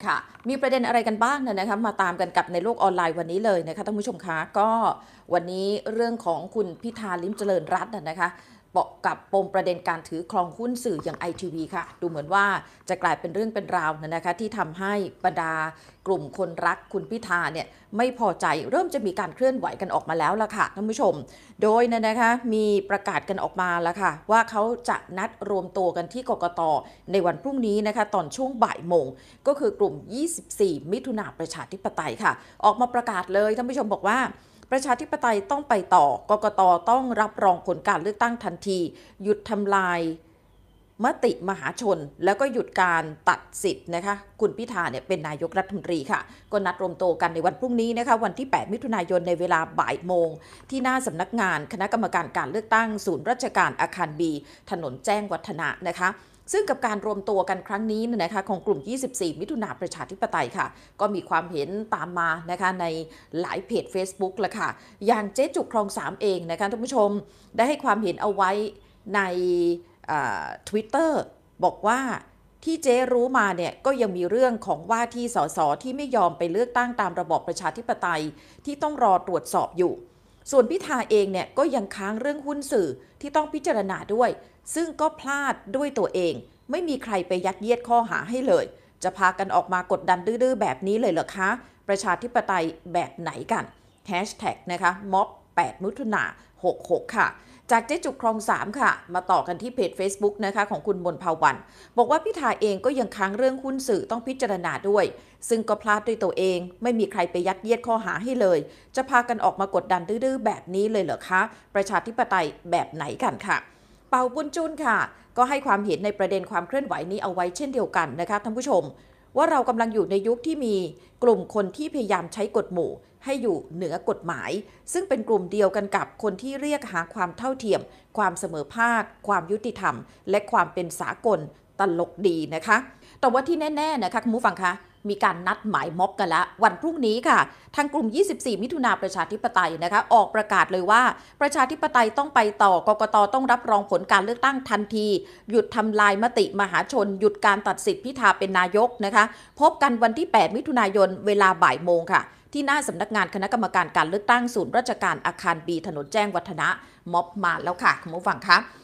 ค่ะมีประเด็นอะไรกันบ้างนะคะมาตามกันกับในโลกออนไลน์วันนี้เลยนะคะท่านผู้ชมคะก็วันนี้เรื่องของคุณพิธาลิ้มเจริญรัตน์นะคะบอกกับปมประเด็นการถือครองหุ้นสื่ออย่าง ITV ค่ะดูเหมือนว่าจะกลายเป็นเรื่องเป็นราวนะคะที่ทำให้บรรดากลุ่มคนรักคุณพิธาเนี่ยไม่พอใจเริ่มจะมีการเคลื่อนไหวกันออกมาแล้วล่ะค่ะท่านผู้ชมโดยนะคะมีประกาศกันออกมาแล้วค่ะว่าเขาจะนัดรวมตัวกันที่กกต.ในวันพรุ่งนี้นะคะตอนช่วงบ่ายโมงก็คือกลุ่ม24มิถุนาประชาธิปไตยค่ะออกมาประกาศเลยท่านผู้ชมบอกว่าประชาธิปไตยต้องไปต่อกกต.ต้องรับรองผลการเลือกตั้งทันทีหยุดทำลายมติมหาชนแล้วก็หยุดการตัดสิทธิ์นะคะคุณพิธาเนี่ยเป็นนายกรัฐมนตรีค่ะก็นัดรวมตัวกันในวันพรุ่งนี้นะคะวันที่8มิถุนายนในเวลาบ่ายโมงที่หน้าสำนักงานคณะกรรมการการเลือกตั้งศูนย์ราชการอาคารบีถนนแจ้งวัฒนะนะคะซึ่งกับการรวมตัวกันครั้งนี้นะคะของกลุ่ม24มิถุนาประชาธิปไตยค่ะก็มีความเห็นตามมานะคะในหลายเพจ Facebook ละค่ะอย่างเจ๊จุกคลอง3เองนะคะท่านผู้ชมได้ให้ความเห็นเอาไว้ในTwitter บอกว่าที่เจ๊รู้มาเนี่ยก็ยังมีเรื่องของว่าที่สสที่ไม่ยอมไปเลือกตั้งตามระบอบประชาธิปไตยที่ต้องรอตรวจสอบอยู่ส่วนพิธาเองเนี่ยก็ยังค้างเรื่องหุ้นสื่อที่ต้องพิจารณาด้วยซึ่งก็พลาดด้วยตัวเองไม่มีใครไปยัดเยียดข้อหาให้เลยจะพากันออกมากดดันดื้อๆแบบนี้เลยเหรอคะประชาธิปไตยแบบไหนกันแฮชแท็กนะคะม็อบ8มิถุนา66ค่ะจากเจ๊จุกคลอง3ค่ะมาต่อกันที่เพจ Facebook นะคะของคุณมนภาวันบอกว่าพิธาเองก็ยังค้างเรื่องหุ้นสื่อต้องพิจารณาด้วยซึ่งก็พลาดด้วยตัวเองไม่มีใครไปยัดเยียดข้อหาให้เลยจะพากันออกมากดดันดื้อๆแบบนี้เลยเหรอคะประชาธิปไตยแบบไหนกันค่ะเปาบุญจุนค่ะก็ให้ความเห็นในประเด็นความเคลื่อนไหวนี้เอาไว้เช่นเดียวกันนะคะท่านผู้ชมว่าเรากำลังอยู่ในยุคที่มีกลุ่มคนที่พยายามใช้กฎหมู่ให้อยู่เหนือกฎหมายซึ่งเป็นกลุ่มเดียวกันกับคนที่เรียกหาความเท่าเทียมความเสมอภาคความยุติธรรมและความเป็นสากลตลกดีนะคะแต่ว่าที่แน่ๆนะคะคุณผู้ฟังคะมีการนัดหมายม็อบกันแล้ววันพรุ่งนี้ค่ะทางกลุ่ม24มิถุนาประชาธิปไตยนะคะออกประกาศเลยว่าประชาธิปไตยต้องไปต่อกกต.ต้องรับรองผลการเลือกตั้งทันทีหยุดทำลายมติมหาชนหยุดการตัดสิทธิพิธาเป็นนายกนะคะพบกันวันที่8มิถุนายนเวลาบ่ายโมงค่ะที่หน้าสำนักงานคณะกรรมการการเลือกตั้งศูนย์ราชการอาคารบีถนนแจ้งวัฒนะม็อบมาแล้วค่ะคุณผู้ฟังคะ